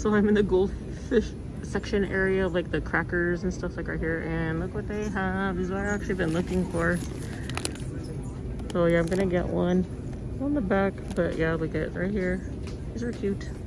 So I'm in the goldfish section area, like the crackers and stuff like right here, and look what they have. These are what I've actually been looking for. So yeah, I'm gonna get one on the back, but yeah, look at it right here. These are cute.